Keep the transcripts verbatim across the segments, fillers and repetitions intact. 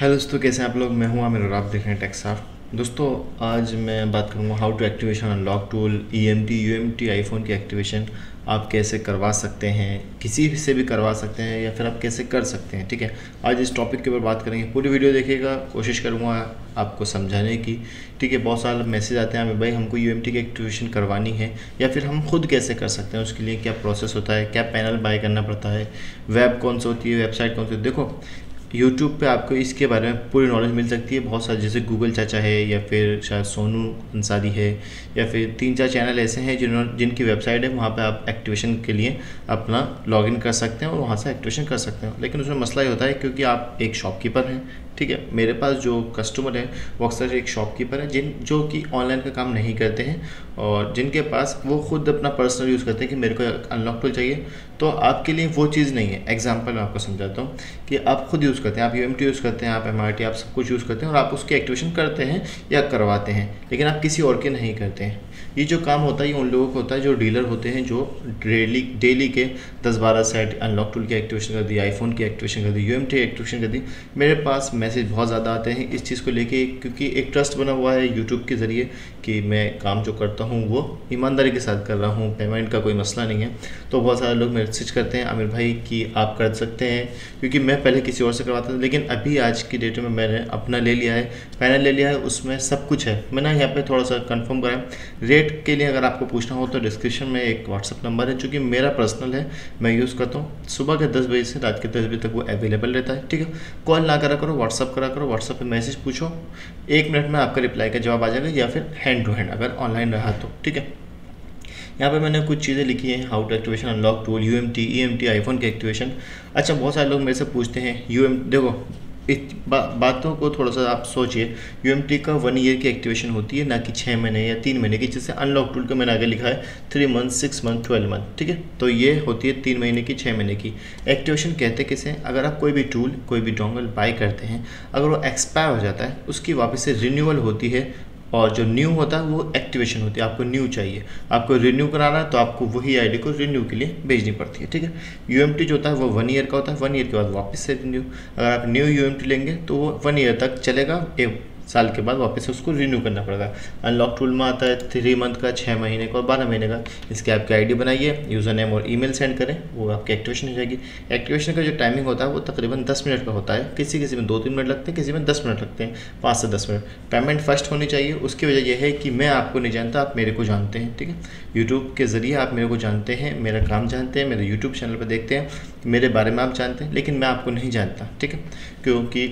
Hello दोस्तों, कैसे हैं आप लोग। मैं हूं आमिर और आप देख रहे हैं टेक्सार। दोस्तों, आज मैं बात करूंगा how to activation unlock tool E M T U M T iPhone की एक्टिवेशन आप कैसे करवा सकते हैं, किसी से भी करवा सकते हैं या फिर आप कैसे कर सकते हैं। ठीक है, आज इस टॉपिक के ऊपर बात करेंगे। पूरी वीडियो देखिएगा, कोशिश करूँगा आपको समझाने की। ठीक है, बहुत सारे मैसेज आते हैं हमें, भाई हमको यू एम टी की एक्टिवेशन करवानी है या फिर हम खुद कैसे कर सकते हैं, उसके लिए क्या प्रोसेस होता है, क्या पैनल बाय करना पड़ता है, वेब कौन सी होती है, वेबसाइट कौन सी होती है। देखो, यूट्यूब पे आपको इसके बारे में पूरी नॉलेज मिल सकती है। बहुत सारे जैसे गूगल चाचा है या फिर शायद सोनू अंसारी है या फिर तीन चार चैनल ऐसे हैं जिन्होंने जिनकी वेबसाइट है, वहाँ पे आप एक्टिवेशन के लिए अपना लॉगिन कर सकते हैं और वहाँ से एक्टिवेशन कर सकते हैं। लेकिन उसमें मसला ये होता है क्योंकि आप एक शॉपकीपर हैं। ठीक है, मेरे पास जो कस्टमर है वो अक्सर एक शॉपकीपर है जिन जो कि ऑनलाइन का काम नहीं करते हैं और जिनके पास वो खुद अपना पर्सनल यूज़ करते हैं कि मेरे को अनलॉक टूल चाहिए। तो आपके लिए वो चीज़ नहीं है। एग्जांपल मैं आपको समझाता हूँ कि आप खुद यूज़ करते हैं, आप यू एम टी यूज़ करते हैं, आप एम आर टी, आप सब कुछ यूज़ करते हैं और आप उसकी एक्टिवेशन करते हैं या करवाते हैं, लेकिन आप किसी और के नहीं करते हैं। ये जो काम होता है ये उन लोगों को होता है जो डीलर होते हैं, जो डेली डेली के दस बारह सेट अनलॉक टूल की एक्टिवेशन कर दी, आईफोन की एक्टिवेशन कर दी, यू एम टी एक्टिवेशन कर दी। मेरे पास मैसेज बहुत ज़्यादा आते हैं इस चीज़ को लेके, क्योंकि एक ट्रस्ट बना हुआ है यूट्यूब के ज़रिए कि मैं काम जो करता हूँ वो ईमानदारी के साथ कर रहा हूँ, पेमेंट का कोई मसला नहीं है। तो बहुत सारे लोग मैसेज करते हैं आमिर भाई कि आप कर सकते हैं, क्योंकि मैं पहले किसी और से करवाता था, लेकिन अभी आज की डेट में मैंने अपना ले लिया है, पैनल ले लिया है, उसमें सब कुछ है। मैंने यहाँ पे थोड़ा सा कंफर्म करा। रेट के लिए अगर आपको पूछना हो तो डिस्क्रिप्शन में एक व्हाट्सअप नंबर है जो कि मेरा पर्सनल है, मैं यूज़ करता हूँ। सुबह के दस बजे से रात के दस बजे तक वो अवेलेबल रहता है। ठीक है, कॉल ना करा करो, व्हाट्सअप करा करो। व्हाट्सअप पे मैसेज पूछो, एक मिनट में आपका रिप्लाई का जवाब आ जाएगा, या फिर हैंड टू हैंड अगर ऑनलाइन रहा तो। ठीक है, यहाँ पे मैंने कुछ चीज़ें लिखी हैं, how to activation unlock tool, U M T, E M T iPhone की एक्टिवेशन। अच्छा, बहुत सारे लोग मेरे से पूछते हैं यू एम देखो इस बा, बातों को थोड़ा सा आप सोचिए। यू एम टी का वन ईयर की एक्टिवेशन होती है, ना कि छः महीने या तीन महीने की, जैसे अनलॉक टूल का मैंने आगे लिखा है three month, six month, twelve month. ठीक है, तो ये होती है तीन महीने की, छः महीने की एक्टिवेशन। कहते किसे, अगर आप कोई भी टूल, कोई भी डोंगल बाय करते हैं, अगर वो एक्सपायर हो जाता है, उसकी वापस से रिन्यूअल होती है और जो न्यू होता है वो एक्टिवेशन होती है। आपको न्यू चाहिए, आपको रिन्यू कराना है तो आपको वही आईडी को रिन्यू के लिए भेजनी पड़ती है। ठीक है, यूएमटी जो होता है वो वन ईयर का होता है, वन ईयर के बाद वापस से रिन्यू। अगर आप न्यू यूएमटी लेंगे तो वो वन ईयर तक चलेगा, एक साल के बाद वापस से उसको रिन्यू करना पड़ेगा। अनलॉक टूल में आता है थ्री मंथ का, छः महीने का और बारह महीने का। इसके आपकी आईडी बनाइए, यूज़र नेम और ईमेल सेंड करें, वो आपकी एक्टिवेशन हो जाएगी। एक्टिवेशन का जो टाइमिंग होता है वो तकरीबन दस मिनट का होता है, किसी किसी में दो तीन मिनट लगते हैं, किसी में दस मिनट लगते हैं, पाँच से दस मिनट। पेमेंट फर्स्ट होनी चाहिए। उसकी वजह यह है कि मैं आपको नहीं जानता, आप मेरे को जानते हैं। ठीक है, यूट्यूब के ज़रिए आप मेरे को जानते हैं, मेरा काम जानते हैं, मेरे यूट्यूब चैनल पर देखते हैं, मेरे बारे में आप जानते हैं, लेकिन मैं आपको नहीं जानता। ठीक है, क्योंकि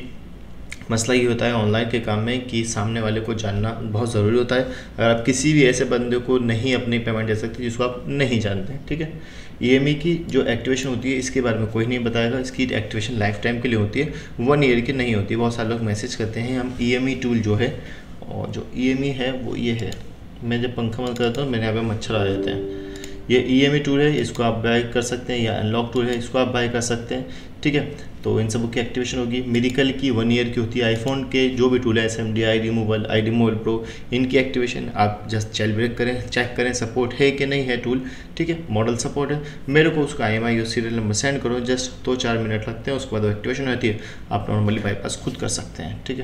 मसला ये होता है ऑनलाइन के काम में कि सामने वाले को जानना बहुत ज़रूरी होता है। अगर आप किसी भी ऐसे बंदे को नहीं अपनी पेमेंट दे सकते जिसको आप नहीं जानते हैं। ठीक है, ई एम ई की जो एक्टिवेशन होती है इसके बारे में कोई नहीं बताएगा। इसकी एक्टिवेशन लाइफ टाइम के लिए होती है, वन ईयर की नहीं होती। बहुत सारे लोग मैसेज करते हैं हम ई एम ई टूल जो है, और जो ई एम ई है वो ये है। मैं जब पंखा बंद करता हूँ मेरे यहाँ पे मच्छर आ जाते हैं। ये ई एम ई टूल है, इसको आप बाय कर सकते हैं, या अनलॉक टूल है, इसको आप बाय कर सकते हैं। ठीक है, तो इन सब की एक्टिवेशन होगी। मेडिकल की वन ईयर की होती है। आईफोन के जो भी टूल है, S M D I removal, I removal pro, इनकी एक्टिवेशन आप जस्ट जेल ब्रेक करें, चेक करें सपोर्ट है कि नहीं है टूल। ठीक है, मॉडल सपोर्ट है, मेरे को उसका आई एम आई और सीरियल नंबर सेंड करो, जस्ट दो चार मिनट लगते हैं, उसके बाद एक्टिवेशन होती है। आप नॉर्मली बाईपास खुद कर सकते हैं। ठीक है,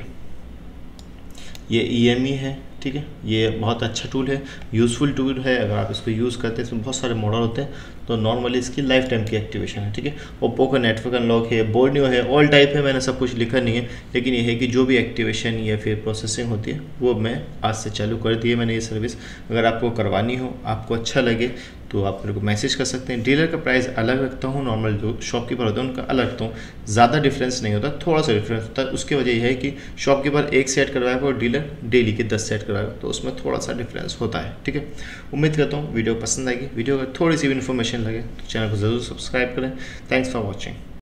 ये ई एम ई है। ठीक है, ये बहुत अच्छा टूल है, यूज़फुल टूल है। अगर आप इसको यूज़ करते हैं, इसमें बहुत सारे मॉडल होते हैं, तो नॉर्मली इसकी लाइफ टाइम की एक्टिवेशन है। ठीक है, ओप्पो का नेटवर्क अनलॉक है, बोर्नियो है, ऑल टाइप है। मैंने सब कुछ लिखा नहीं है, लेकिन ये है कि जो भी एक्टिवेशन या फिर प्रोसेसिंग होती है वो मैं आज से चालू कर दी है मैंने ये सर्विस। अगर आपको करवानी हो, आपको अच्छा लगे, तो आप मेरे को मैसेज कर सकते हैं। डीलर का प्राइस अलग रखता हूँ, नॉर्मल जो शॉपकीपर होता है उनका अलग रखता हूँ। ज़्यादा डिफरेंस नहीं होता, थोड़ा सा डिफरेंस होता है। उसकी वजह यह है कि शॉपकीपर एक सेट करवाएगा और डीलर डेली के दस सेट करवाएगा, तो उसमें थोड़ा सा डिफरेंस होता है। ठीक है, उम्मीद करता हूँ वीडियो पसंद आएगी। वीडियो अगर थोड़ी सी भी इन्फॉर्मेशन लगे तो चैनल को ज़रूर सब्सक्राइब करें। Thanks for watching.